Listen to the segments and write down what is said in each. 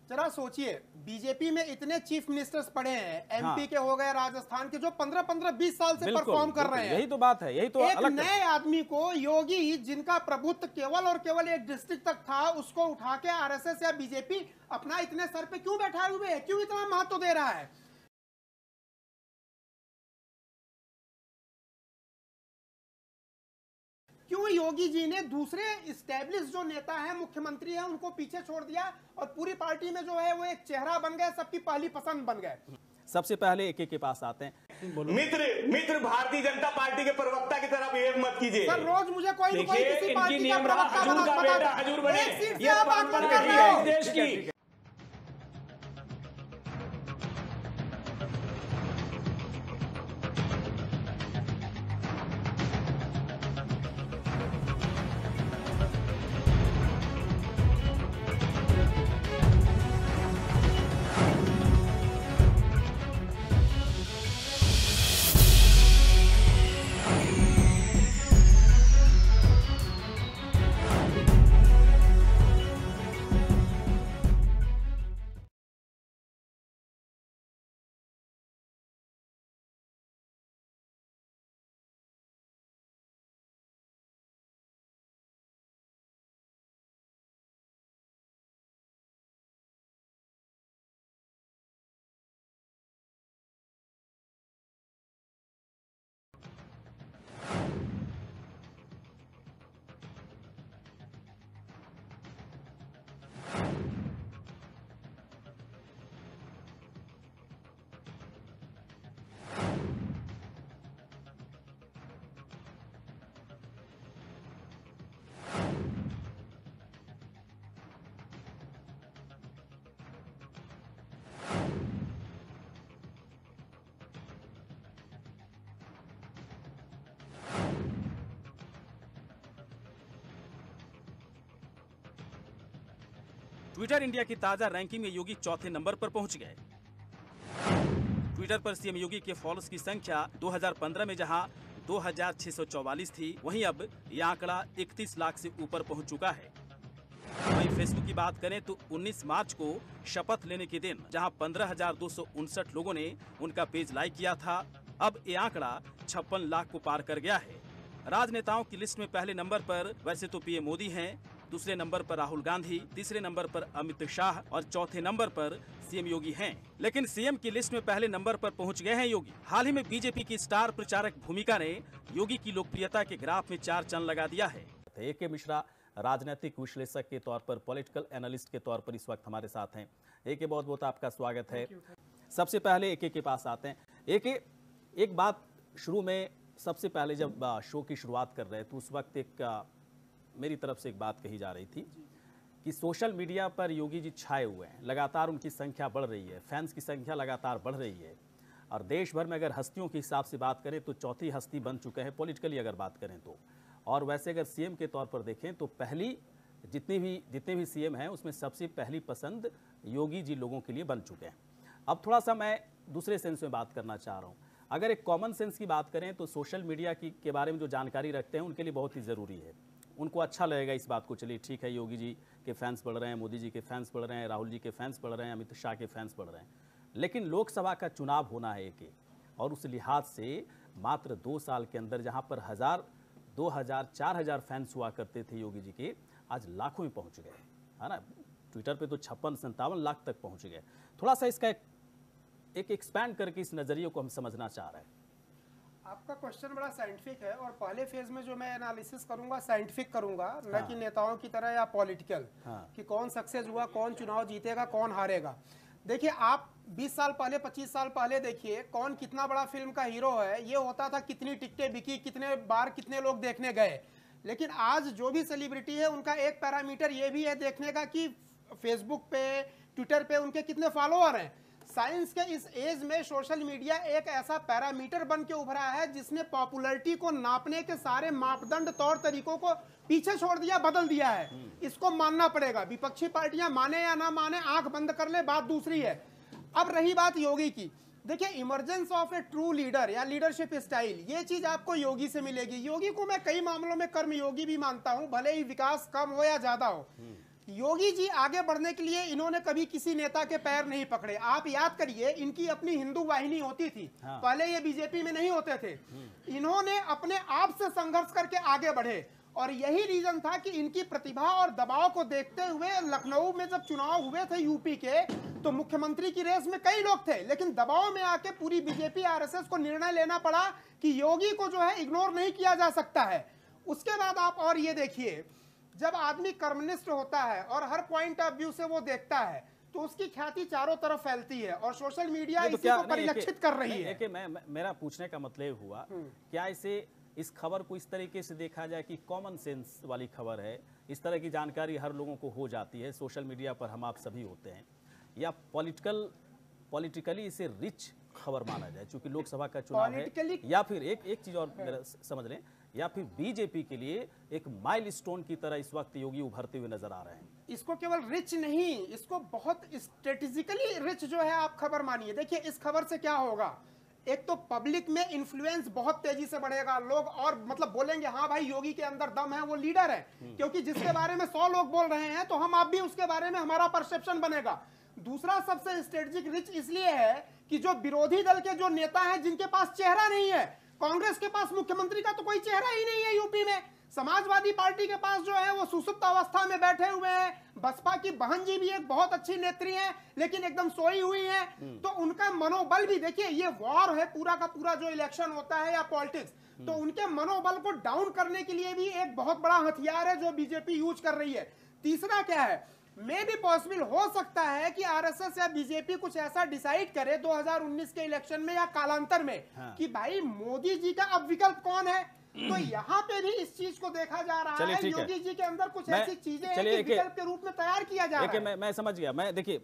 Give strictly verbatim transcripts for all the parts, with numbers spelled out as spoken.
जरा सोचिए, बीजेपी में इतने चीफ मिनिस्टर्स पड़े हैं, एमपी हाँ। के हो गए, राजस्थान के, जो पंद्रह पंद्रह बीस साल से परफॉर्म कर रहे हैं। यही तो बात है, यही तो एक अलग नए आदमी को, योगी जिनका प्रभुत्व केवल और केवल एक डिस्ट्रिक्ट तक था, उसको उठा के आरएसएस या बीजेपी अपना इतने सर पे क्यों बैठा हुए है, क्यों इतना महत्व दे रहा है? क्यों योगी जी ने दूसरे इस्टेब्लिश जो नेता है, मुख्यमंत्री है, उनको पीछे छोड़ दिया और पूरी पार्टी में जो है वो एक चेहरा बन गए, सबकी पहली पसंद बन गए? सबसे पहले एक एक के पास आते हैं। मित्र मित्र भारतीय जनता पार्टी के प्रवक्ता की तरफ ये मत कीजिए सर, रोज मुझे कोई न कोई किसी पार्टी का प्रवक्ता हजूर का बेटा हजूर बने, एक सीट से ये आप आकर परंपरा कर रही रहे है हो। इस देश की। ट्विटर इंडिया की ताजा रैंकिंग में योगी चौथे नंबर पर पहुंच गए। ट्विटर पर सीएम योगी के फॉलोअर्स की संख्या दो हज़ार पंद्रह में जहां दो हज़ार छह सौ चौवालीस थी, वहीं अब यह आंकड़ा इकतीस लाख से ऊपर पहुंच चुका है। वहीं फेसबुक की बात करें तो उन्नीस मार्च को शपथ लेने के दिन जहां पंद्रह हज़ार दो सौ उनसठ लोगों ने उनका पेज लाइक किया था, अब ये आंकड़ा छप्पन लाख को पार कर गया है। राजनेताओं की लिस्ट में पहले नंबर पर वैसे तो पीएम मोदी हैं, दूसरे नंबर पर राहुल गांधी, तीसरे नंबर पर अमित शाह और चौथे नंबर पर सीएम योगी हैं। लेकिन सीएम की लिस्ट में पहले नंबर पर पहुंच गए हैं योगी। हाल ही में बीजेपी की स्टार प्रचारक भूमिका ने योगी की लोकप्रियता के ग्राफ में चार चांद लगा दिया है। ए के मिश्रा राजनीतिक विश्लेषक के तौर पर, पॉलिटिकल एनालिस्ट के तौर पर इस वक्त हमारे साथ हैं। ए के बहुत बहुत आपका स्वागत है। सबसे पहले ए के के पास आते हैं। ए के, एक बात शुरू में, सबसे पहले जब शो की शुरुआत कर रहे तो उस वक्त एक मेरी तरफ से एक बात कही जा रही थी कि सोशल मीडिया पर योगी जी छाए हुए हैं, लगातार उनकी संख्या बढ़ रही है, फैंस की संख्या लगातार बढ़ रही है और देश भर में अगर हस्तियों के हिसाब से बात करें तो चौथी हस्ती बन चुके हैं पॉलिटिकली अगर बात करें तो। और वैसे अगर सीएम के तौर पर देखें तो पहली जितनी भी जितने भी सीएम हैं उसमें सबसे पहली पसंद योगी जी लोगों के लिए बन चुके हैं। अब थोड़ा सा मैं दूसरे सेंस में बात करना चाह रहा हूँ। अगर एक कॉमन सेंस की बात करें तो सोशल मीडिया की के बारे में जो जानकारी रखते हैं उनके लिए बहुत ही ज़रूरी है। उनको अच्छा लगेगा इस बात को, चलिए ठीक है, योगी जी के फैंस बढ़ रहे हैं, मोदी जी के फैंस बढ़ रहे हैं, राहुल जी के फैंस बढ़ रहे हैं, अमित शाह के फैंस बढ़ रहे हैं। लेकिन लोकसभा का चुनाव होना है एक, और उस लिहाज से मात्र दो साल के अंदर जहां पर हज़ार दो हज़ार चार हज़ार फैंस हुआ करते थे योगी जी के, आज लाखों में पहुंच गए, है ना। ट्विटर पे तो छप्पन संतावन लाख तक पहुंच गए। थोड़ा सा इसका एक, एक एक्सपैंड करके इस नज़रिए को हम समझना चाह रहे हैं। आपका क्वेश्चन बड़ा साइंटिफिक है और पहले फेज में जो मैं एनालिसिस करूंगा साइंटिफिक करूंगा, न कि नेताओं की तरह या पॉलिटिकल, हाँ। कि कौन सक्सेस हुआ, कौन चुनाव जीतेगा, कौन हारेगा। देखिए, आप बीस साल पहले, पच्चीस साल पहले देखिए, कौन कितना बड़ा फिल्म का हीरो है ये होता था, कितनी टिकटें बिकी, कितने बार कितने लोग देखने गए। लेकिन आज जो भी सेलिब्रिटी है उनका एक पैरामीटर ये भी है देखने का कि फेसबुक पे, ट्विटर पे उनके कितने फॉलोअर हैं। साइंस के इस एज में सोशल मीडिया एक ऐसा पैरामीटर बन के उभरा है जिसने पॉपुलैरिटी को नापने के सारे मापदंड, तौर तरीकों को पीछे छोड़ दिया, बदल दिया है। इसको मानना पड़ेगा, विपक्षी पार्टियां माने या ना माने, आंख बंद कर ले, बात दूसरी है। अब रही बात योगी की, देखिए, emergence of a true leader या लीडरशिप स्टाइल, ये चीज आपको योगी से मिलेगी। योगी को मैं कई मामलों में कर्मयोगी भी मानता हूं, भले ही विकास कम हो या ज्यादा हो। योगी जी आगे बढ़ने के लिए इन्होंने कभी किसी नेता के पैर नहीं पकड़े। आप याद करिए, इनकी अपनी हिंदू वाहिनी होती थी। हाँ। पहले ये बीजेपी में नहीं होते थे। इन्होंने अपने आप से संघर्ष करके आगे बढ़े और यही रीजन था कि इनकी प्रतिभा और दबाव को देखते हुए लखनऊ में जब चुनाव हुए थे यूपी के, तो मुख्यमंत्री की रेस में कई लोग थे, लेकिन दबाव में आके पूरी बीजेपी आरएसएस को निर्णय लेना पड़ा कि योगी को जो है इग्नोर नहीं किया जा सकता है। उसके बाद आप और ये देखिए, जब आदमी कर्मनिष्ठ होता है और हर पॉइंट ऑफ व्यू से वो देखता है तो उसकी ख्याति चारों तरफ फैलती है और सोशल मीडिया इसी को परिलक्षित कर रही है। कि मैं, मेरा पूछने का मतलब हुआ, क्या इसे इस खबर को इस तरीके से देखा जाए कि कॉमन सेंस वाली खबर है, इस तरह की जानकारी हर लोगों को हो जाती है, सोशल मीडिया पर हम आप सभी होते हैं, या पॉलिटिकल पॉलिटिकली इसे रिच खबर माना जाए क्योंकि लोकसभा का चुनाव है, या फिर एक एक चीज और मेरा समझ लें, या फिर बीजेपी के लिए एक माइलस्टोन की तरह इस वक्त योगी उभरते हुए नजर आ रहे हैं? इसको केवल रिच नहीं, इसको बहुत स्ट्रेटेजिकली रिच जो है आप खबर मानिए। देखिए इस खबर से क्या होगा, एक तो पब्लिक में इन्फ्लुएंस बहुत तेजी से बढ़ेगा, लोग और मतलब बोलेंगे हाँ भाई योगी के अंदर दम है, वो लीडर है, क्योंकि जिसके बारे में सौ लोग बोल रहे हैं तो हम आप भी उसके बारे में हमारा परसेप्शन बनेगा। दूसरा सबसे स्ट्रेटेजिक रिच इसलिए है कि जो विरोधी दल के जो नेता हैं जिनके पास चेहरा नहीं है, कांग्रेस के पास मुख्यमंत्री का तो कोई चेहरा ही नहीं है यूपी में, समाजवादी पार्टी के पास जो है वो सुसुप्त अवस्था में बैठे हुए हैं, बसपा की बहन जी भी एक बहुत अच्छी नेत्री हैं लेकिन एकदम सोई हुई हैं, तो उनका मनोबल भी देखिए, ये वॉर है पूरा का पूरा जो इलेक्शन होता है या पॉलिटिक्स, तो उनके मनोबल को डाउन करने के लिए भी एक बहुत बड़ा हथियार है जो बीजेपी यूज कर रही है। तीसरा क्या है, मे भी पॉसिबल हो सकता है कि आरएसएस या बीजेपी कुछ ऐसा डिसाइड करे दो हज़ार उन्नीस के इलेक्शन में या कालांतर में, हाँ। कि भाई मोदी जी का अब विकल्प कौन है, तो यहाँ पे भी इस चीज को देखा जा रहा है, योगी जी के अंदर कुछ ऐसी चीजें हैं कि विकल्प के रूप में तैयार किया जा रहा है। मैं, मैं समझ गया, मैं देखिए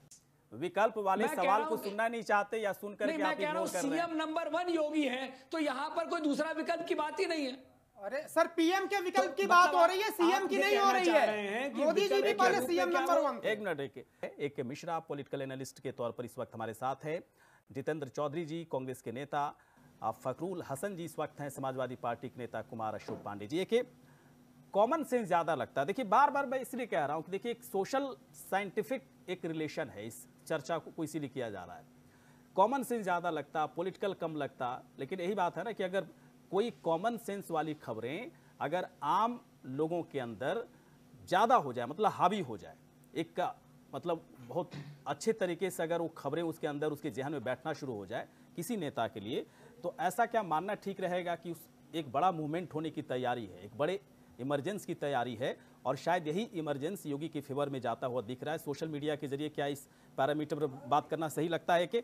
विकल्प वाले सवाल को सुनना नहीं चाहते या सुनकर के आप इग्नोर कर रहे हैं। सीएम नंबर वन योगी है तो यहाँ पर कोई दूसरा विकल्प की बात ही नहीं है। अरे सर पीएम के विकल्प तो की बात मतलब हो रही है, सीएम की नहीं हो रही है। मोदी जी भी पहले सीएम नंबर वन। एक मिनट, एक एक मिश्रा पॉलिटिकल एनालिस्ट के तौर पर इस वक्त हमारे साथ है, जितेंद्र चौधरी जी कांग्रेस के नेता, फखरुल हसन जी इस वक्त हैं समाजवादी पार्टी के नेता, कुमार अशोक पांडे जी। एक कॉमन सेंस ज्यादा लगता है, देखिए बार बार मैं इसलिए कह रहा हूं कि देखिए एक सोशल साइंटिफिक एक रिलेशन है, इस चर्चा को इसीलिए किया जा रहा है। कॉमन सेंस ज्यादा लगता, पॉलिटिकल कम लगता, लेकिन यही बात है ना कि अगर कोई कॉमन सेंस वाली खबरें अगर आम लोगों के अंदर ज्यादा हो जाए, मतलब हावी हो जाए, एक का मतलब बहुत अच्छे तरीके से अगर वो खबरें उसके अंदर उसके जहन में बैठना शुरू हो जाए किसी नेता के लिए, तो ऐसा क्या मानना ठीक रहेगा कि उस एक बड़ा मूवमेंट होने की तैयारी है, एक बड़े इमरजेंस की तैयारी है, और शायद यही इमरजेंस योगी के फेवर में जाता हुआ दिख रहा है सोशल मीडिया के जरिए? क्या इस पैरामीटर पर बात करना सही लगता है? कि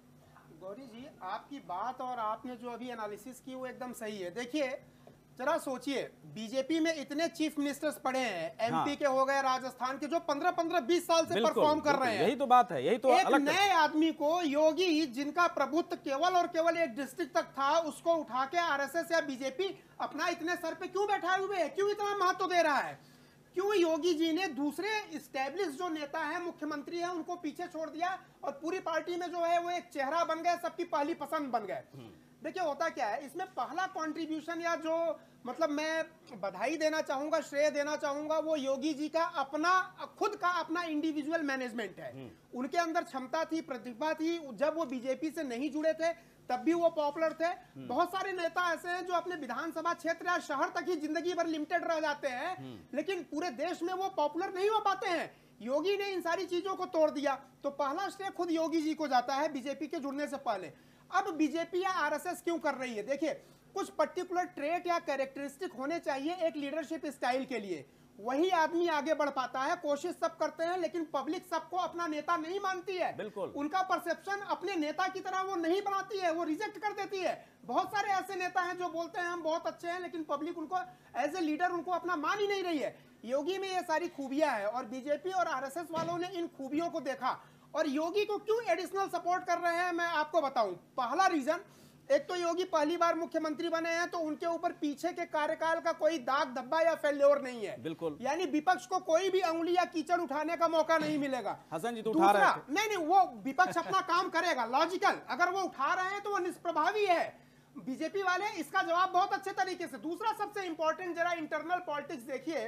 गौरी जी आपकी बात और आपने जो अभी एनालिसिस की वो एकदम सही है। देखिए जरा सोचिए, बीजेपी में इतने चीफ मिनिस्टर्स पड़े हैं, एमपी हाँ। के हो गए, राजस्थान के, जो पंद्रह पंद्रह बीस साल से परफॉर्म कर रहे हैं। यही तो बात है, यही तो एक नए आदमी को योगी जिनका प्रभुत्व केवल और केवल एक डिस्ट्रिक्ट तक था, उसको उठा के आरएसएस या बीजेपी अपना इतने सर पे क्यों बैठा हुए है, क्यों इतना महत्व दे रहा है? क्यों योगी जी ने दूसरे इस्टेब्लिश जो नेता है, मुख्यमंत्री है, उनको पीछे छोड़ दिया और पूरी पार्टी में जो है वो एक चेहरा बन गए, सबकी पहली पसंद बन गए? देखिए होता क्या है, इसमें पहला कंट्रीब्यूशन या जो मतलब मैं बधाई देना चाहूंगा, श्रेय देना चाहूंगा, वो योगी जी का अपना खुद का अपना इंडिविजुअल मैनेजमेंट है। उनके अंदर क्षमता थी, प्रतिभा थी, जब वो बीजेपी से नहीं जुड़े थे तब भी वो पॉपुलर थे। बहुत सारे नेता ऐसे हैं जो अपने विधानसभा क्षेत्र या शहर तक ही जिंदगी भर लिमिटेड रह जाते हैं, लेकिन पूरे देश में वो पॉपुलर नहीं हो पाते हैं। योगी ने इन सारी चीजों को तोड़ दिया, तो पहला श्रेय खुद योगी जी को जाता है बीजेपी के जुड़ने से पहले। अब बीजेपी या आरएसएस क्यों कर रही है? देखिए कुछ पर्टिकुलर ट्रेट या कैरेक्टरिस्टिक होने चाहिए एक लीडरशिप स्टाइल के लिए, वही आदमी आगे बढ़ पाता है। कोशिश सब करते हैं लेकिन पब्लिक सबको अपना नेता नहीं मानती है, बिल्कुल उनका परसेप्शन अपने नेता की तरह वो नहीं बनाती है, वो रिजेक्ट कर देती है। बहुत सारे ऐसे नेता हैं जो बोलते हैं हम बहुत अच्छे हैं, लेकिन पब्लिक उनको एज ए लीडर उनको अपना मान ही नहीं रही है। योगी में ये सारी खूबियां हैं और बीजेपी और आरएसएस वालों ने इन खूबियों को देखा और योगी को क्यों एडिशनल सपोर्ट कर रहे हैं मैं आपको बताऊं। पहला रीजन, एक तो योगी पहली बार मुख्यमंत्री बने हैं तो उनके ऊपर पीछे के कार्यकाल का कोई दाग धब्बा या फेल्योर नहीं है, बिल्कुल, यानी विपक्ष को कोई भी अंगुली या कीचड़ उठाने का मौका नहीं मिलेगा। हसन जी तो उठा रहे हैं। नहीं नहीं, वो विपक्ष अपना काम करेगा लॉजिकल, अगर वो उठा रहे हैं तो वो निष्प्रभावी है। बीजेपी वाले इसका जवाब बहुत अच्छे तरीके से। दूसरा सबसे इंपॉर्टेंट, जरा इंटरनल पॉलिटिक्स देखिए,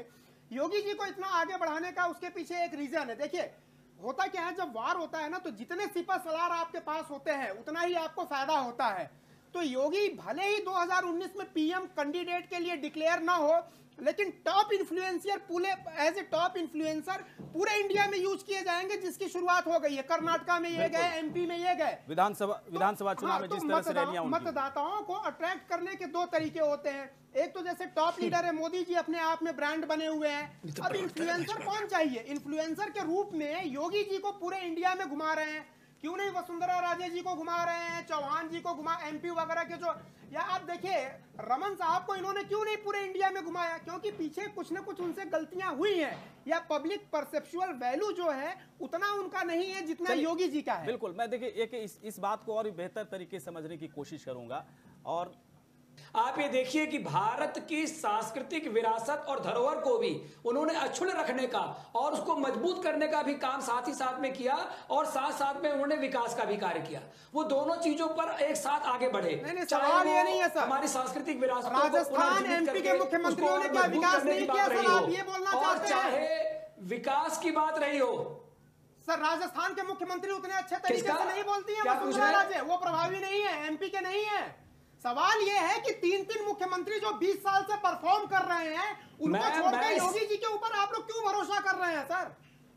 योगी जी को इतना आगे बढ़ाने का उसके पीछे एक रीजन है। देखिए होता क्या है, जब वार होता है ना तो जितने सिपह सलार आपके पास होते हैं उतना ही आपको फायदा होता है। तो योगी भले ही दो हज़ार उन्नीस में पीएम कैंडिडेट के लिए डिक्लेयर ना हो, लेकिन टॉप इन्फ्लुएंसर पूरे एज ए टॉप इन्फ्लुएंसर पूरे इंडिया में यूज किए जाएंगे, जिसकी शुरुआत हो गई है। कर्नाटका में ये गए, एमपी में ये गए, विधानसभा विधानसभा चुनाव हाँ, में तो जिस तरह से रैलियां उनकी। मतदाताओं को अट्रैक्ट करने के दो तरीके होते हैं। एक तो जैसे टॉप लीडर है मोदी जी, अपने आप में ब्रांड बने हुए हैं। अब इन्फ्लुएंसर कौन चाहिए? इन्फ्लुएंसर के रूप में योगी जी को पूरे इंडिया में घुमा रहे हैं, क्यों नहीं वसुंधरा राजे जी को घुमा रहे हैं, चौहान जी को घुमा, एमपी वगैरह के जो, या आप देखिए रमन साहब को इन्होंने क्यों नहीं पूरे इंडिया में घुमाया? क्योंकि पीछे कुछ ना कुछ उनसे गलतियां हुई हैं, या पब्लिक परसेप्चुअल वैल्यू जो है उतना उनका नहीं है जितना योगी जी का है। बिल्कुल, मैं देखिए एक इस, इस बात को और बेहतर तरीके से समझने की कोशिश करूंगा। और आप ये देखिए कि भारत की सांस्कृतिक विरासत और धरोहर को भी उन्होंने अक्षुण्ण रखने का और उसको मजबूत करने का भी काम साथ ही साथ में किया, और साथ साथ में उन्होंने विकास का भी कार्य किया। वो दोनों चीजों पर एक साथ आगे बढ़े। नहीं, नहीं, सवाल ये नहीं है सर, हमारी सांस्कृतिक विरासत, राजस्थान एमपी के मुख्यमंत्रियों ने क्या विकास नहीं किया सर? आप ये बोलना चाहते हैं? चाहे विकास की बात रही हो सर, राजस्थान के मुख्यमंत्री उतने अच्छे तरीके किसका? से नहीं बोलती है क्या वसुंधरा पूछ रहे हैं? राजे, वो प्रभावी नहीं है, एमपी के नहीं है। सवाल ये है कि तीन तीन मुख्यमंत्री जो बीस साल से परफॉर्म कर रहे हैं, उनको छोड़कर योगी जी के ऊपर आप लोग क्यों भरोसा कर रहे हैं सर?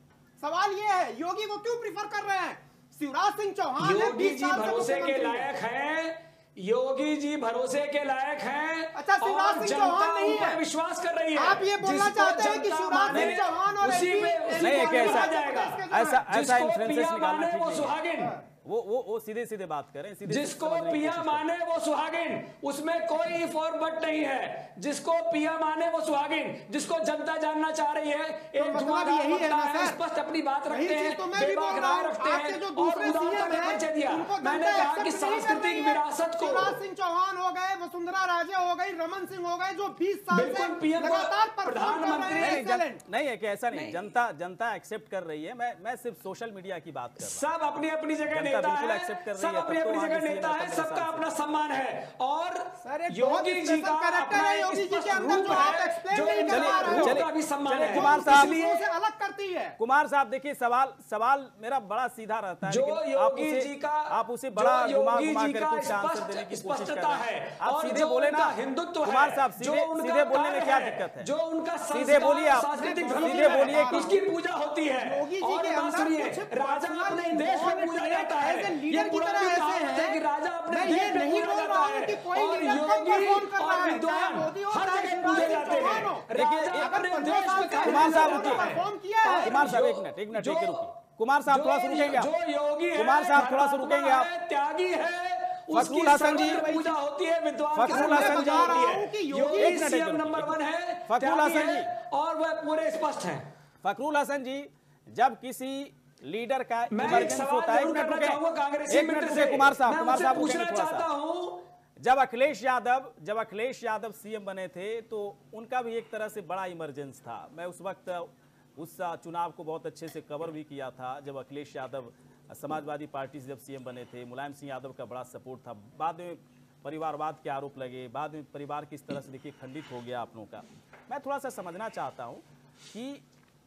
सवाल ये है, योगी को क्यों प्रीफर कर रहे हैं? शिवराज सिंह चौहान योगी जी भरोसे के लायक हैं, योगी जी भरोसे के लायक हैं। अच्छा, शिवराज सिंह चौहान नहीं है, विश्वास कर रही है। आप ये बोलना चाहते हैं कि शिवराज सिंह चौहान और उसी पे नहीं, कैसा ऐसा ऐसा इन्फ्लुएंसेस निकालना ठीक वो नहीं है। सुहागिन, वो वो वो सीधे सीधे बात करें, सीधे जिसको पिया माने वो सुहागिन, उसमें कोई इफ और बट नहीं है। जिसको पिया माने वो सुहागिन, जिसको जनता जानना चाह रही है, एक धुआंधार वक्ता है, स्पष्ट अपनी बात रखते हैं, बेबाक राय रखते हैं और उदारता का परिचय दिया। मैंने कहा कि सांस्कृतिक विरासत को शिवराज सिंह चौहान हो गए, वसुंधरा राजे हो गई, रमन सिंह हो गए, जो बीस साल से बिल्कुल पीएम लगातार नहीं नहीं, जन, प्रधानमंत्री नहीं है कि ऐसा नहीं, जनता जनता एक्सेप्ट कर रही है। मैं मैं सिर्फ सोशल मीडिया की बात कर रहा हूं। सब अपनी अपनी जगह नेता बिल्कुल है, एक्सेप्ट कर रही सब है, अपनी तब तो अपनी वहाँ जगह किसी नेता ने है, पंद्रह सबका साल अपना सम्मान है। और सर, एक योगी बहुत जी का कैरेक्टर अपना है योगी जी के अंदर जो आप एक्सप्लेन जो नहीं कर पा रहे हो, उनका भी सम्मान चलिए, है। कुमार साहब इसलिए से अलग करती है। कुमार साहब देखिए, सवाल सवाल मेरा बड़ा सीधा रहता है, जो लेकिन आप योगी उसे जी का आप उसे बड़ा घुमा घुमा जी कर का कुछ आंसर देने की कोशिश कर स्पष्टता रहे है, हैं। आप और सीधे जो बोले ना, उनका हिंदुत्व है, कुमार साहब जो सीधे उनका सीधे बोलने में कार्य क्या है, दिक्कत है? जो उनका सीधे बोलिए आप, सांस्कृतिक सीधे बोलिए कि उसकी पूजा होती है। योगी जी और के बात अंदर सुनिए, कुछ राजा पर्सनल अपने देश में पूजा जाता है, एज ए ये लीडर की पुरानी तरह कहावत ऐसे है कि राजा अपने मैं देश ये में नहीं पूजा बोल जाता रहा हूँ है, कि कोई और लीडर कम योगी परफॉर्म कर रहा और है, विद्वान चाहे मोदी हो, हर चाहे जगह शिवराज पूजे सिंह जाते चौहान हो। हैं। राजा अगर अपने पंद्रह देश साल में से कुमार साहब उन्होंने रुकिए। परफॉर्म किया है। कुमार साहब जो- एक मिनट एक मिनट जो- एक रुकिए। कुमार साहब थोड़ा सा रुकेंगे आप, जो योगी है, कुमार साहब थोड़ा सा रुकेंगे आप। धर्मात्मा है, त्यागी है, उसकी फखरुल हसन जी, सर्वत्र पूजा होती है, विद्वान की फखरुल सर्वत्र हसन पूजा जी, होती रहा हूं है। कि योगी एक मिनट, एक सीएम मिनट, नंबर वन है, फखरुल त्यागी हसन है, जी। और वह पूरे स्पष्ट है। फखरुल हसन जी, जब किसी लीडर का मैं एक इमरजेंसी सवाल होता है, एक जरूर मिनट करना रुके, चाहूंगा कांग्रेसी एक मिनट मित्र रुके से। कुमार साहब, मैं कुमार उनसे साहब पूछना रुकेंगे थोड़ा चाहता सा। हूं, जब अखिलेश यादव जब अखिलेश यादव सीएम बने थे तो उनका भी एक तरह से बड़ा इमरजेंस था। मैं उस वक्त उस चुनाव को बहुत अच्छे से कवर भी किया था, जब अखिलेश यादव समाजवादी पार्टी से जब सीएम बने थे। मुलायम सिंह यादव का बड़ा सपोर्ट था। बाद में परिवारवाद के आरोप लगे, बाद में परिवार किस तरह से देखिए खंडित हो गया आप लोगों का। मैं थोड़ा सा समझना चाहता हूँ कि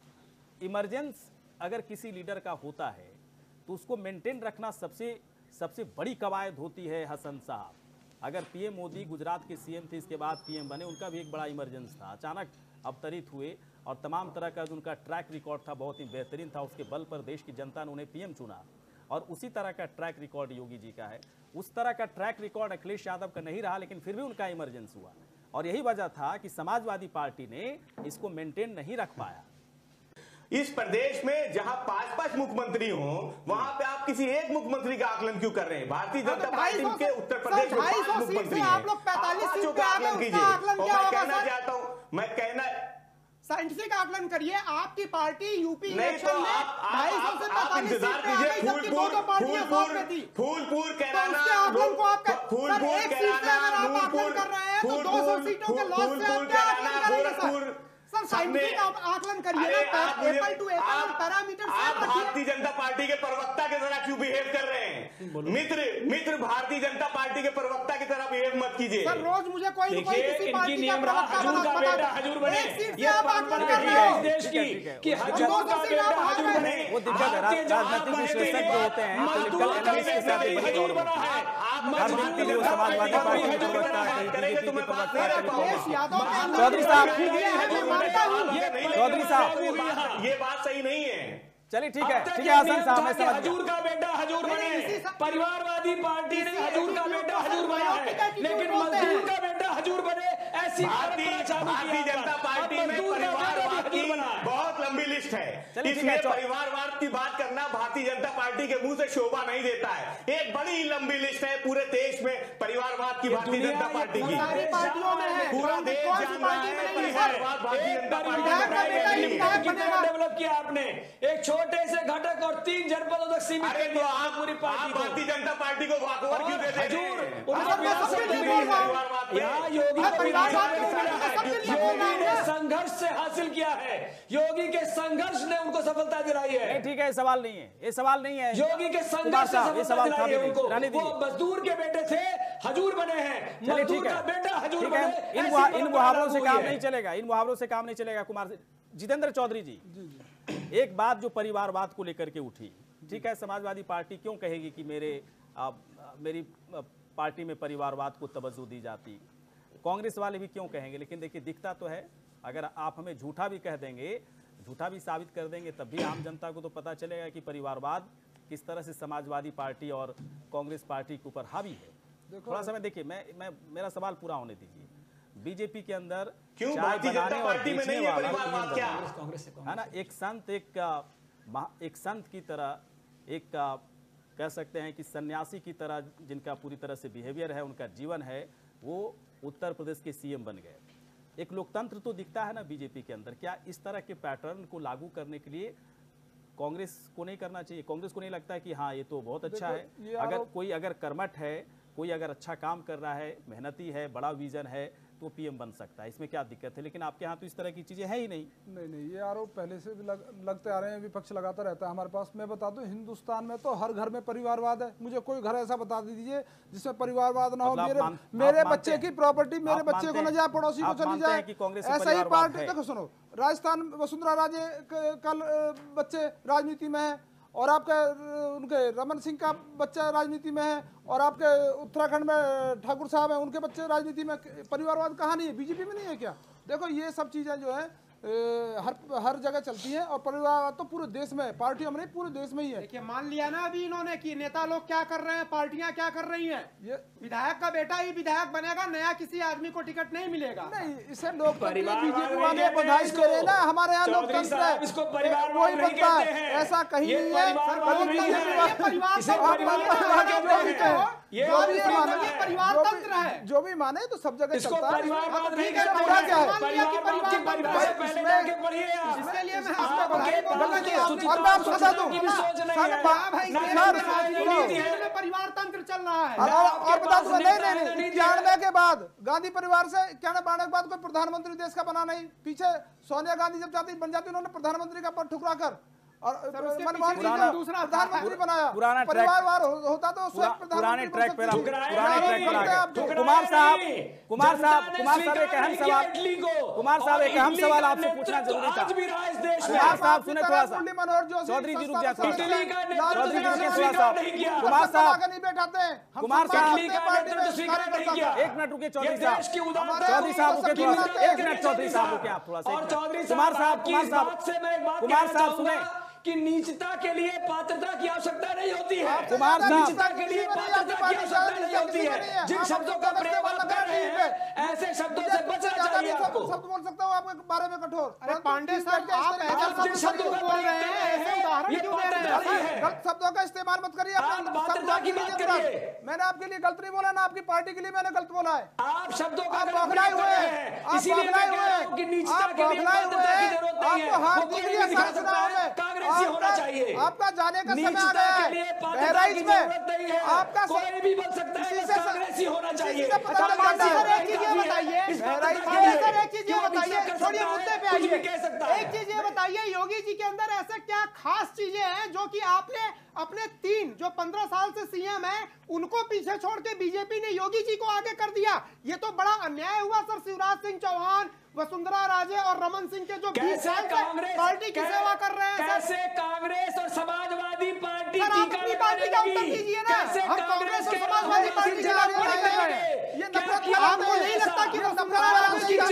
इमरजेंस अगर किसी लीडर का होता है तो उसको मेंटेन रखना सबसे सबसे बड़ी कवायद होती है। हसन साहब, अगर पीएम मोदी गुजरात के सीएम थे, इसके बाद पीएम बने, उनका भी एक बड़ा इमरजेंस था। अचानक अवतरित हुए और तमाम तरह का जो उनका ट्रैक रिकॉर्ड था बहुत ही बेहतरीन था। उसके बल पर देश की जनता ने उन्हें पीएम चुना और उसी तरह का ट्रैक रिकॉर्ड योगी जी का है। उस तरह का ट्रैक रिकॉर्ड अखिलेश यादव का नहीं रहा, लेकिन फिर भी उनका इमरजेंस हुआ और यही वजह था कि समाजवादी पार्टी ने इसको मेंटेन नहीं रख पाया। इस प्रदेश में जहां पांच पांच मुख्यमंत्री हों, वहां पे आप किसी एक मुख्यमंत्री का आकलन क्यों कर रहे हैं? भारतीय जनता पार्टी के उत्तर प्रदेश में पांच मुख्यमंत्री हैं, आप लोग पैंतालीस सीट पे आ गए, उसका आकलन क्या मैं होगा कहना सर? चाहता हूं मैं कहना साइंटिफिक आकलन करिए। आपकी पार्टी यूपी नहीं तो इलेक्शन में आप आप ढाई सौ से आप आप पैंतालीस इंतजार सीट पे आ गई, कीजिए। जबकि दो दो पार्टियां साथ में थी। फूलपुर तो कैराना, उसके आकलन को आप कर- सर, फूलपुर एक सीट पे अगर आप आकलन कर रहे हैं तो दो सौ सीटों के लॉस से आप क्या आकलन करेंगे सर? सर साइंटिफिक आकलन करिए ना, एप्पल टू एप्पल पैरामीटर। आप भारतीय जनता पार्टी के प्रवक्ता की तरह क्यों बिहेव कर रहे हैं? मित्र मित्र भारतीय जनता पार्टी के प्रवक्ता की तरह बिहेव मत कीजिए सर। रोज मुझे कोई न कोई किसी पार्टी का प्रवक्ता हजूर का बेटा हजूर बने, ये परंपरा है इस देश की कि हजूर का बेटा हजूर बने। वो दिक्कत है, राजनीतिक विश्लेषक जो होते हैं पॉलिटिकल एनालिस्ट के साथ हजूर बना है। हर व्यक्ति जो समाजवादी पार्टी के प्रवक्ता है, बीजेपी के प्रवक्ता है, चौधरी साहब चौधरी साहब ये बात सही नहीं है। चलिए ठीक है, ठीक है हसन साहब, मैं समझ हजूर का बेटा हजूर बने। परिवारवादी पार्टी ने हजूर का बेटा हजूर बना है, लेकिन मजदूर का बेटा हजूर बने ऐसी भारतीय जनता पार्टी में परिवारवाद की बहुत लंबी लिस्ट है। इसमें परिवारवाद की बात करना भारतीय जनता पार्टी के मुंह से शोभा नहीं देता है। एक बड़ी लंबी लिस्ट है पूरे देश में परिवारवाद की, भारतीय जनता पार्टी की। पूरा देश जानता है परिवारवाद भारतीय जनता पार्टी ने डेवलप किया। आपने एक छोटे से घटक और तीन जनपदों तक सीमित कर दिया पूरी पार्टी को। भारतीय जनता पार्टी को वाकओवर क्यों देते हैं? योगी ने संघर्ष से हासिल किया है, योगी के संघर्ष ने उनको सफलता दिलाई है। ठीक है, सवाल नहीं है, ये सवाल नहीं है। योगी के संघर्ष से सफलता दिलाई है उनको। वो मजदूर के बेटे थे, हजूर बने हैं। मजदूर का बेटा हजूर बने। इन मुहावरों से काम नहीं चलेगा, इन मुहावरों से काम नहीं चलेगा। कुमार जितेंद्र चौधरी जी, एक बात जो परिवारवाद को लेकर के उठी, ठीक है, समाजवादी पार्टी क्यों कहेगी कि मेरे आ, मेरी पार्टी में परिवारवाद को तवज्जो दी जाती, कांग्रेस वाले भी क्यों कहेंगे? लेकिन देखिए दिखता तो है, अगर आप हमें झूठा भी कह देंगे, झूठा भी साबित कर देंगे, तब भी आम जनता को तो पता चलेगा कि परिवारवाद किस तरह से समाजवादी पार्टी और कांग्रेस पार्टी के ऊपर हावी है। थोड़ा समय देखिए, मैं मैं मेरा सवाल पूरा होने दीजिए। बीजेपी के अंदर क्यों चाय बनाने और बेचने वाला है ना, एक संत एक एक संत की तरह, एक कह सकते हैं कि सन्यासी की तरह जिनका पूरी तरह से बिहेवियर है, उनका जीवन है, वो उत्तर प्रदेश के सीएम बन गए। एक लोकतंत्र तो दिखता है ना बीजेपी के अंदर। क्या इस तरह के पैटर्न को लागू करने के लिए कांग्रेस को नहीं करना चाहिए? कांग्रेस को नहीं लगता है कि हाँ ये तो बहुत अच्छा है, अगर कोई अगर कर्मठ है, कोई अगर अच्छा काम कर रहा है, मेहनती है, बड़ा विजन है, तो पीएम बन सकता है, इसमें क्या दिक्कत है? लेकिन आपके यहाँ तो इस तरह की चीजें है ही नहीं। नहीं नहीं, ये आरोप पहले से भी लग, लगते आ रहे हैं, विपक्ष लगाता रहता है हमारे पास। मैं बता दूं, हिंदुस्तान में तो हर घर में परिवारवाद है। मुझे कोई घर ऐसा बता दीजिए जिसमें परिवारवाद ना हो। मेरे मान, मेरे बच्चे की प्रॉपर्टी मेरे बच्चे को न जाए, पड़ोसी को चली जाए, ऐसा ही पार्टी। देखो सुनो, राजस्थान वसुंधरा राजे कल बच्चे राजनीति में है, और आपके उनके रमन सिंह का बच्चा राजनीति में है, और आपके उत्तराखंड में ठाकुर साहब हैं, उनके बच्चे राजनीति में। परिवारवाद कहाँ नहीं है? बीजेपी में नहीं है क्या? देखो ये सब चीजें जो है हर हर जगह चलती हैं, और परिवारवाद तो पूरे देश में, पार्टियों में नहीं पूरे देश में ही है। देखिए मान लिया ना अभी इन्होंने कि नेता लोग क्या कर रहे हैं, पार्टियां क्या कर रही हैं। ये विधायक का बेटा ही विधायक बनेगा, नया किसी आदमी को टिकट नहीं मिलेगा। नहीं, इसे लोकतंत्र बीजेपी वाले बधाई दे रहे ना, हमारे यहाँ लोकतंत्र है, वही बनता है, ऐसा कहीं नहीं है। परिवारतंत्र है, जो भी माने तो सब जगह चलता है। इसके लिए मैं आपको बधाई बोलूंगा कि और मैं आपको बता दूं, परिवार तंत्र चल रहा है। और बता दूं, नहीं नहीं नहीं, इक्यानवे के बाद गांधी परिवार से इक्यानवे बानवे के बाद कोई प्रधानमंत्री देश का बना नहीं। पीछे सोनिया गांधी जब जाती बन जाती, उन्होंने प्रधानमंत्री का पद ठुकरा कर और मनमोहन सिंह ने दूसरा प्रधानमंत्री बनाया। परिवारवाद होता तो पुराने ट्रैक पे पुराने ट्रैक पर कुमार साहब कुमार साहब कुमार साहब एक अहम सवाल कुमार साहब एक अहम सवाल आपसे पूछना जरूरी था। कुमार साहब सुने थोड़ा सा, चौधरी जी रुक जाए, चौधरी जी रुके थोड़ा सा। कुमार साहब नहीं बैठाते, कुमार साहब एक मिनट रुके, चौधरी साहब चौधरी साहब रुके थोड़ा सा, एक मिनट चौधरी साहब रुके आप थोड़ा सा। कुमार साहब कुमार साहब कुमार साहब सुने कि नीचता के लिए पात्रता की आवश्यकता नहीं होती है। कुमार साहब नीचता के लिए पात्रता की आवश्यकता नहीं होती है। जिन शब्दों का प्रयोग आप कर रहे हैं, ऐसे शब्दों से बचना चाहिए आपको। शब्द बोल सकता हूँ आपके बारे में कठोर। अरे पांडे साहब, आप ऐसे जिन शब्दों का बोल रहे हैं, ऐसे उदाहरण क्यों दे रहे हैं? गलत शब्दों का इस्तेमाल मत करिए। पात्रता की बात करिए। मैंने आपके लिए गलत नहीं बोला ना, आपकी पार्टी के लिए मैंने गलत बोला है। आप शब्दों का बौखलाए हुए हैं, इसीलिए मैं कह रहा हूं कि नीचता के लिए पात्रता की जरूरत नहीं है, वो कोई भी दिखा सकता है, कांग्रेसी होना चाहिए। आपका जाने का समय आ निजता गया के है, लिए पात्रता बहराइच की में जरूरत नहीं है, आपका कोई भी बन सकता है, बस कांग्रेसी होना चाहिए। सर एक चीज ये बताइए, सर एक चीज ये बताइए, छोड़िए मुद्दे पे आइए, एक चीज ये बताइए, योगी जी के अंदर ऐसे क्या खास चीजें हैं जो कि आपने अपने तीन जो पंद्रह साल से सीएम है उनको पीछे छोड़ के बीजेपी ने योगी जी को आगे कर दिया? ये तो बड़ा अन्याय हुआ सर। शिवराज सिंह चौहान, वसुंधरा राजे और रमन सिंह के जो बीस साल से पार्टी की सेवा कर रहे हैं, कैसे कांग्रेस और समाजवादी पार्टी सर आप अपनी पार्टी का उत्तर दीजिए ना। हम कांग्रेस और समाजवादी पार्टी के बारे में बात कर रहे हैं। ये नफरत आपको नहीं लगता कि वसुंधरा राजे की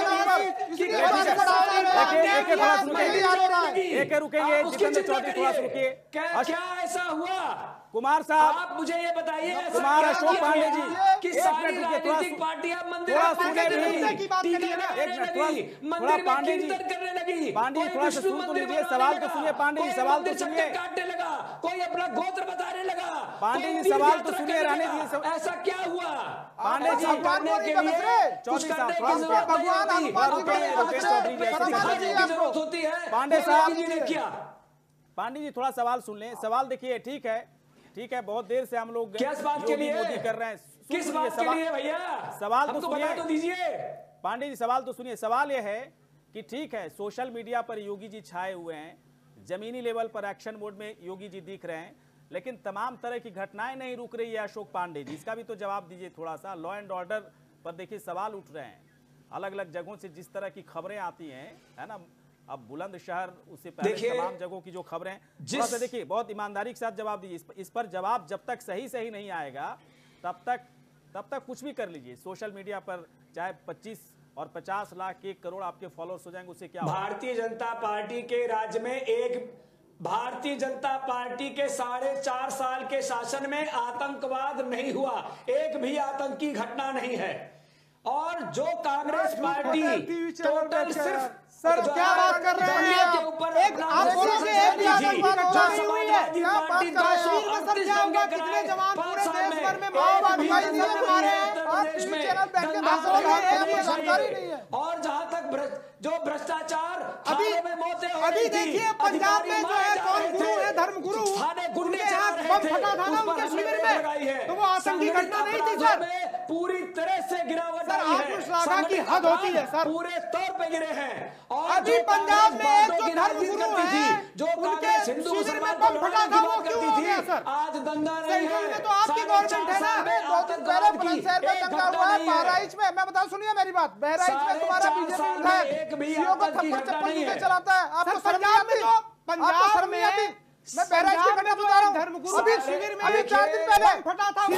एक रुकेंगे जितेंद्र चौधरी, थोड़ा रुकिए। क्या ऐसा हुआ कुमार साहब, आप मुझे ये बताइए, कुमार अशोक पांडे जी कि सारी राजनीतिक पार्टियां मंदिर थोड़ा सुने भी, थोड़ा पांडे जी करने लगी, पांडे जी थोड़ा सुन तो लीजिए, सवाल तो सुनिए पांडे जी, सवाल तो सुनिए। काटने लगा, कोई अपना गोत्र बताने लगा, पांडे जी सवाल तो सुनिए, राणे जी ऐसा क्या हुआ? पांडे जी करने के लिए चौधरी साहब जरूरत होती है। पांडे साहब जी ने किया। पांडे जी थोड़ा सवाल सुन लें। सवाल देखिए, ठीक है ठीक है, बहुत देर से हम लोग किस बात के लिए मोदी कर रहे हैं, किस बात के लिए भैया? सवाल तो सुनिए, तो दीजिए। पांडे जी सवाल तो सुनिए। सवाल यह है कि ठीक है, सोशल मीडिया पर योगी जी छाए हुए हैं, जमीनी लेवल पर एक्शन मोड में योगी जी दिख रहे हैं, लेकिन तमाम तरह की घटनाएं नहीं रुक रही है अशोक पांडे जी, इसका भी तो जवाब दीजिए थोड़ा सा। लॉ एंड ऑर्डर पर देखिए सवाल उठ रहे हैं, अलग अलग जगहों से जिस तरह की खबरें आती हैं, है ना, अब बुलंदशहर उससे पहले तमाम जगहों की जो खबरें, थोड़ा सा देखिए, बहुत ईमानदारी के साथ जवाब दीजिए। इस पर जवाब जब तक सही सही नहीं आएगा तब तक तब तक कुछ भी कर लीजिए। सोशल मीडिया पर चाहे पच्चीस और पचास लाख एक करोड़ आपके फॉलोअर्स हो जाएंगे, उससे क्या? भारतीय जनता पार्टी के राज्य में एक भारतीय जनता पार्टी के साढ़े चार साल के शासन में आतंकवाद नहीं हुआ, एक भी आतंकी घटना नहीं है। और जो कांग्रेस पार्टी टोटल सिर्फ सर क्या बात कर रहे हैं आप? एक आप बोलोगे एक भी आतंकवाद नहीं हुई है। कश्मीर में सर क्या हुआ? कितने जवान पूरे देश भर में माओवाद का इंजन मारे हैं? आप टीवी चैनल बैठ के बात करोगे नहीं है। और जहां तक जो भ्रष्टाचार अभी अभी देखिए पंजाब में जो है कौन गुरु है, धर्म गुरु, उनके यहाँ बम फटा था ना उनके शिविर में, तो वो आतंकी घटना नहीं थी सर। पूरी तरह से गिरावट सर आपको श्लाघा की हद होती है सर, पूरे तौर पे गिरे हैं। और अभी पंजाब में एक जो धर्म गुरु है, जो उनके शिविर में बम फटा था, वो क्यों हो गया सर? आज दंगा नहीं है, में तो आपकी गवर्नमेंट है ना। दो दिन पहले बुलंदशहर में दंगा हुआ है, बहराइच में, मैं बताऊं सुनिए मेरी बात, बहराइच में तुम्हारा बीजेपी विधायक सीओ को थप्पड़ चप्पड़ जूते चलाता है, आपको पंजाब में जो पंजाब में मैं बहराइच की घटना बता रहा हूँ। अभी शिविर में अभी चार दिन पहले फटा था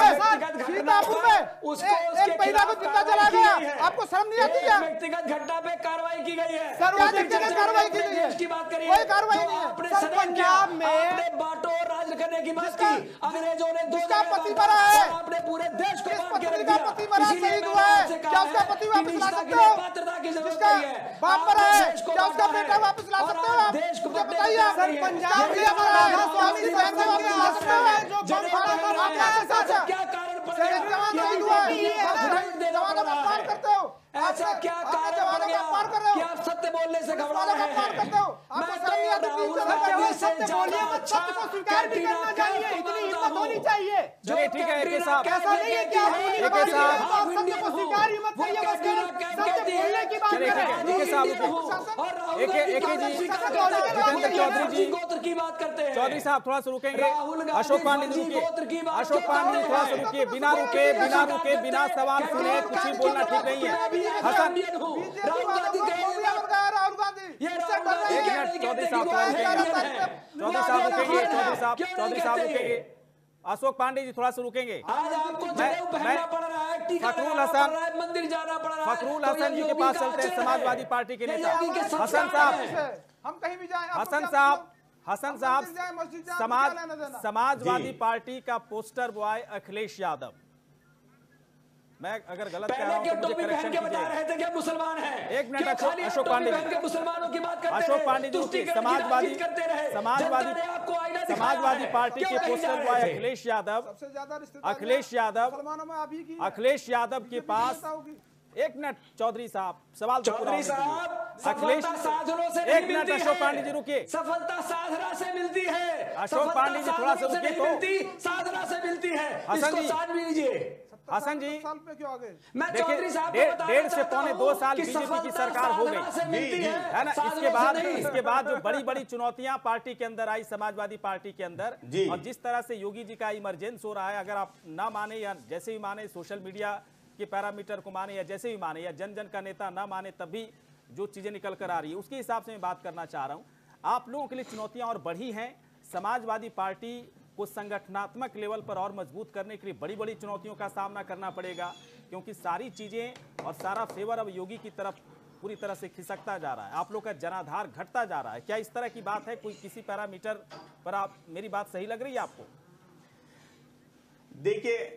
सीतापुर में, एक महिला को जिंदा जला गया, आपको शर्म नहीं आती क्या? व्यक्तिगत घटना पे कार्रवाई की गई है सर, वो व्यक्तिगत कार्रवाई की गई है, की बात करिए, कोई कार्रवाई नहीं है। अपने पंजाब में बांटो राज करने की बात की, अंग्रेजों ने दो पति मरा है, आपने पूरे देश को पति का पति मरा शहीद हुआ है, क्या उसका पति वापस ला सकते हो? पात्रता की जरूरत जिसका नहीं है, बाप मरा है, क्या उसका बेटा वापस ला सकते हो आप? देश को बताइए सर, पंजाब क्या कारण करते हो? ऐसा क्या कारण पड़ गया कि आप सत्य बोलने से घबरा रहे हैं? आपको शर्म नहीं आती? सत्य बोलिए मत, सत्य को स्वीकार भी करना चाहिए, इतनी हिम्मत होनी चाहिए। चलिए ठीक है, एके साहब, ऐसा नहीं है कि आप एके साहब सत्य को स्वीकार ही मत करिए, बस सत्य बोलने की बात चलिए ठीक है, एके साहब, एके एके जी, जितेंद्र चौधरी जी गोत्र की बात करते हैं। चौधरी साहब थोड़ा सा रुकेंगे, अशोक पांडे जी रुकिए, अशोक पांडे जी थोड़ा सा रुकिए, बिना रुके बिना रुके बिना सवाल सुने कुछ भी बोलना ठीक नहीं है। हसन राहुल गांधी राहुल गांधी एक मिनट, चौधरी साहब चौधरी साहब रुकेंगे, चौधरी साहब चौधरी साहब रुकेंगे, अशोक पांडे जी थोड़ा सा रुकेंगे। आज आपको जनेऊ पहनना पड़ रहा है, टीका फखरुल लगाना हसन पड़ रहा है, मंदिर जाना पड़ रहा है, फखरुल हसन जी के पास चलते हैं, समाजवादी पार्टी के नेता हसन साहब, हम कहीं भी जाएं, हसन साहब हसन साहब समाज समाजवादी पार्टी का पोस्टर बॉय अखिलेश यादव, मैं अगर गलत कह रहा हूं तो मुझे करेक्शन कीजिए। बता रहे थे कि मुसलमान हैं। एक मिनट, अशोक पांडे जी, मुसलमानों की बात करते अशोक पांडे जी, समाजवादी समाजवादी समाजवादी पार्टी के पोस्टर बॉय अखिलेश यादव, अखिलेश यादव अखिलेश यादव के पास एक मिनट चौधरी साहब, सवाल चौधरी साहब, सफलता साधनों से एक मिनट अशोक पांडे जी रुकिए। सफलता साधना से मिलती है। अशोक पांडे जी थोड़ा सा रुकिए तो। साधना से मिलती है, हसन जी साध लीजिए। हसन जी साल पे क्यों आगे? मैं चौधरी साहब को बताना डेढ़ से चाहता पौने हूं दो साल कि बीजेपी की सफलता सरकार हो गई साधना से मिलती है, है ना। इसके साधनों बाद से नहीं। इसके बाद जो बड़ी बड़ी चुनौतियां पार्टी के अंदर आई, समाजवादी पार्टी के अंदर, और जिस तरह से योगी जी का इमरजेंस हो रहा है, अगर आप ना माने या जैसे भी माने, सोशल मीडिया के पैरामीटर को माने या जैसे भी माने, या जन जन का नेता ना माने, तब भी जो चीजें निकल कर आ रही है उसके हिसाब से मैं बात करना चाह रहा हूं। आप लोगों के लिए चुनौतियां और बढ़ी हैं। समाजवादी पार्टी को संगठनात्मक लेवल पर और मजबूत करने के लिए बड़ी बड़ी चुनौतियों का सामना करना पड़ेगा, क्योंकि सारी चीजें और सारा फेवर अब योगी की तरफ पूरी तरह से खिसकता जा रहा है। आप लोग का जनाधार घटता जा रहा है। क्या इस तरह की बात है? कोई किसी पैरामीटर पर आप, मेरी बात सही लग रही है आपको? देखिए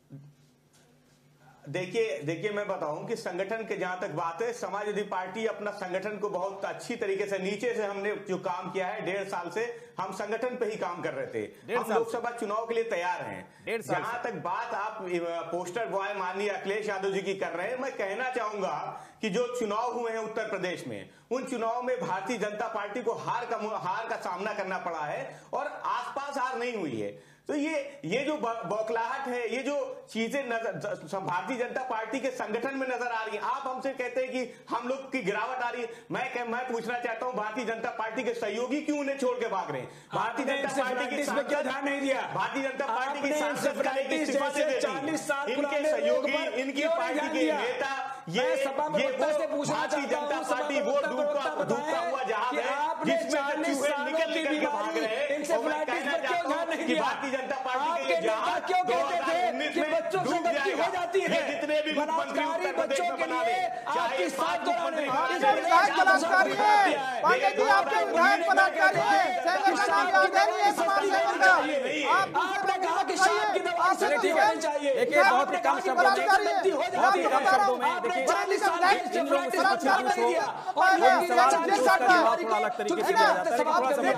देखिए देखिए मैं बताऊं कि संगठन के जहां तक बात है, समाजवादी पार्टी अपना संगठन को बहुत अच्छी तरीके से, नीचे से हमने जो काम किया है, डेढ़ साल से हम संगठन पे ही काम कर रहे थे। हम लोकसभा चुनाव के लिए तैयार हैं। जहां तक बात आप पोस्टर बॉय माननीय अखिलेश यादव जी की कर रहे हैं, मैं कहना चाहूंगा कि जो चुनाव हुए हैं उत्तर प्रदेश में, उन चुनाव में भारतीय जनता पार्टी को हार का हार का सामना करना पड़ा है और आसपास हार नहीं हुई है। तो ये ये जो बौखलाहट है, ये जो चीजें भारतीय जनता पार्टी के संगठन में नजर आ रही है, आप हमसे कहते हैं कि हम लोग की गिरावट आ रही है। मैं कह, मैं पूछना चाहता हूं, भारतीय जनता पार्टी के सहयोगी क्यों उन्हें छोड़ के भाग रहे हैं? भारतीय जनता पार्टी की क्या ध्यान नहीं दिया? भारतीय जनता पार्टी की सांसद का एक इस्तीफा दे देती, इनके सहयोगी, इनकी पार्टी के नेता, ये ये वो भारतीय जनता पार्टी वो डूबता डूबता हुआ जहाज है जिसमें चूहे निकल निकल के भाग रहे हैं। और मैं कहना चाहता हूं कि भारतीय जनता पार्टी के जहाज क्यों दो कहते हजार थे उन्नीस कि में बच्चों से डूब गलती हो जाती जाएगा। है? ये जितने भी मुख्यमंत्री उत्तर प्रदेश में बना ले, चाहे विधायक बलात्कारी है, पांडे जी आपके विधायक बलात्कारी है, संगठन आपका है, समाज सेवक का। आपने कहा कि शाम की दवा से ठीक होनी चाहिए। देखिए बहुत ही कम शब्दों में, बहुत ही कम शब्दों में देखिए इन लोगों से कुछ ना कुछ हो और ये सवाल उसका जवाब थोड़ा अलग तरीके से दिया जाता है। थोड़ा सा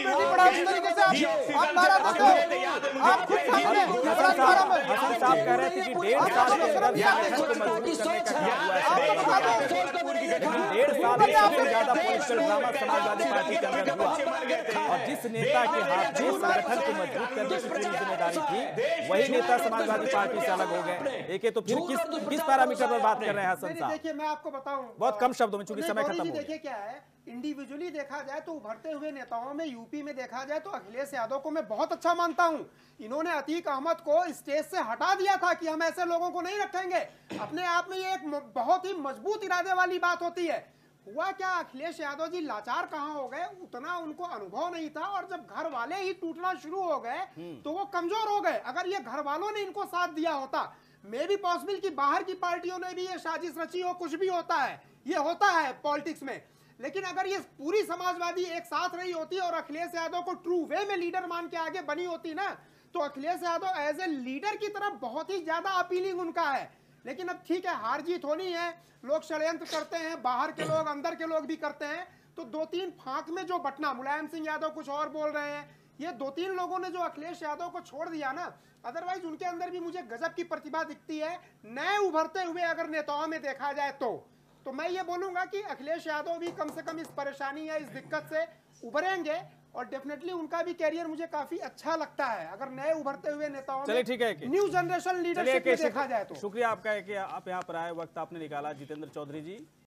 हसन साहब कह रहे थे कि डेढ़ साल के अंदर संगठन को मजबूत करने का क्या हुआ है। डेढ़ साल में सबसे ज्यादा पॉलिटिकल ड्रामा समाजवादी पार्टी के अंदर हुआ और जिस नेता के हाथ में संगठन को मजबूत करने की पूरी जिम्मेदारी थी, वही नेता समाजवादी पार्टी से अलग हो गए। देखिए तो फिर किस किस पैरामीटर पर बात कर रहे हैं हसन साहब? देखिए मैं आपको बताऊं बहुत कम शब्दों में, चूंकि समय खत्म हो गया। देखिए क्या है, इंडिविजुअली देखा जाए तो उभरते हुए नेताओं में यूपी में देखा जाए तो अखिलेश यादव को मैं बहुत अच्छा मानता हूं। इन्होंने अतीक अहमद को स्टेज से हटा दिया था कि हम ऐसे लोगों को नहीं रखेंगे। अपने आप में ये एक बहुत ही मजबूत इरादे वाली बात होती है। हुआ क्या, अखिलेश यादव जी लाचार कहां हो गए, उतना उनको अनुभव नहीं था और जब घर वाले ही टूटना शुरू हो गए तो वो कमजोर हो गए। अगर ये घर वालों ने इनको साथ दिया होता, मे भी पॉसिबल कि बाहर की पार्टियों ने भी ये साजिश रची हो, कुछ भी होता है, ये होता है पॉलिटिक्स में। लेकिन अगर ये पूरी समाजवादी एक साथ रही होती और अखिलेश यादव को ट्रू वे में लीडर मान के आगे बनी होती ना, तो Akhilesh Yadav as a leader की तरफ बहुत ही ज्यादा अपीलिंग उनका है। लेकिन अब ठीक है, हार जीत होनी है, लोग षड्यंत्र करते हैं, बाहर के लोग अंदर के लोग भी करते हैं। तो दो तीन फांक में जो बटना, मुलायम सिंह यादव कुछ और बोल रहे हैं, ये दो तीन लोगों ने जो अखिलेश यादव को छोड़ दिया ना, अदरवाइज उनके अंदर भी मुझे गजब की प्रतिभा दिखती है। नए उभरते हुए अगर नेताओं में देखा जाए तो तो मैं ये बोलूंगा कि अखिलेश यादव भी कम से कम इस परेशानी या इस दिक्कत से उभरेंगे और डेफिनेटली उनका भी कैरियर मुझे काफी अच्छा लगता है अगर नए उभरते हुए नेताओं में, ठीक है, न्यू जनरेशन लीडरशिप में देखा जाए तो। शुक्रिया आपका है कि आप यहाँ पर आए, वक्त आपने निकाला। जितेंद्र चौधरी जी।